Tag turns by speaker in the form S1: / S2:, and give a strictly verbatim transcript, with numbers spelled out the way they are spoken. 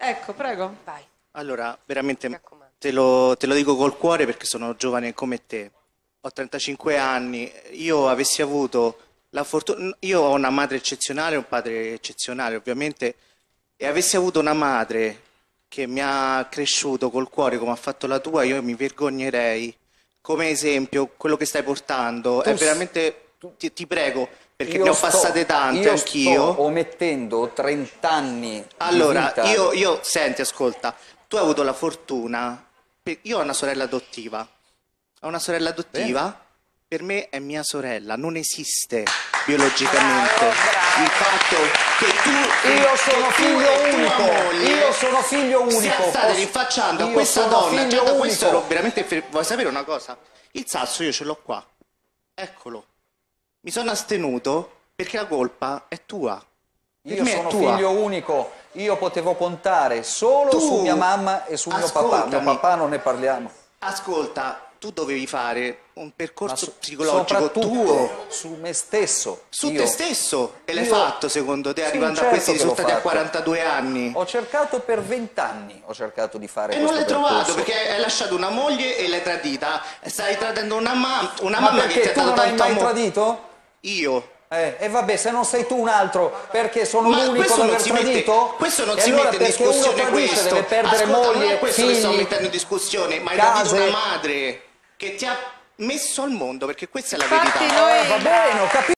S1: Ecco, prego.
S2: Vai.
S3: Allora, veramente te lo, te lo dico col cuore perché sono giovane come te. Ho trentacinque anni. Io avessi avuto la fortuna... Io ho una madre eccezionale e un padre eccezionale, ovviamente, e avessi avuto una madre che mi ha cresciuto col cuore come ha fatto la tua, io mi vergognerei. Come esempio, quello che stai portando
S4: Tu
S3: è
S4: s-
S3: veramente... Ti, ti prego, perché
S4: Io
S3: ne ho
S4: sto-
S3: passate tante
S4: io
S3: anch'io.
S4: sto omettendo trent'anni
S3: Allora,
S4: di vita.
S3: io, io, senti, ascolta, tu hai avuto la fortuna, per- io ho una sorella adottiva, ho una sorella adottiva, per me è mia sorella, non esiste biologicamente
S2: Bravo, bravo.
S3: il fatto che tu...
S4: Io sono
S3: che tu
S4: figlio
S3: e tua
S4: unico,
S3: moglie
S4: io sono figlio unico.
S3: sia state
S4: Posso-
S3: rinfacciando a
S4: io
S3: questa
S4: sono
S3: donna,
S4: figlio
S3: già da
S4: unico.
S3: questo ero veramente... fer- Vuoi sapere una cosa? Il sasso io ce l'ho qua, eccolo, mi sono astenuto perché la colpa è tua. Per
S4: Io
S3: me è
S4: sono
S3: tua.
S4: figlio unico, io potevo contare solo
S3: Tu-
S4: su mia mamma e su mio papà.
S3: Ascoltami.
S4: Mio papà non ne parliamo.
S3: Ascolta, tu dovevi fare un
S4: Ma
S3: percorso
S4: so-
S3: psicologico
S4: soprattutto
S3: tuo
S4: su me stesso.
S3: su
S4: Io
S3: te stesso e l'hai
S4: io-
S3: fatto secondo te
S4: Sì,
S3: arrivando
S4: certo
S3: a questi
S4: che l'ho
S3: risultati a
S4: fatto.
S3: quarantadue anni
S4: Ho cercato per vent'anni, ho cercato di fare
S3: e non
S4: questo
S3: l'hai trovato
S4: percorso.
S3: perché hai lasciato una moglie e l'hai tradita, stai tradendo una, ma- una
S4: Ma
S3: mamma che ti
S4: perché
S3: ha
S4: tu
S3: dato
S4: non hai
S3: tanto
S4: mai
S3: amore.
S4: tradito?
S3: Io
S4: Eh, e vabbè, se non sei tu un altro, perché sono
S3: Ma
S4: l'unico
S3: questo
S4: ad
S3: non
S4: aver
S3: si mette,
S4: tradito?
S3: questo non
S4: E
S3: si
S4: allora
S3: mette in
S4: perché uno
S3: discussione
S4: tradisce
S3: questo.
S4: deve perdere
S3: Ascolta, non
S4: moglie,
S3: è questo che sto
S4: figli,
S3: mettendo in discussione, ma hai
S4: case.
S3: tradito una madre che ti ha messo al mondo, perché questa è la
S1: Infatti
S3: verità.
S1: noi...
S4: Eh, va bene, ho capito.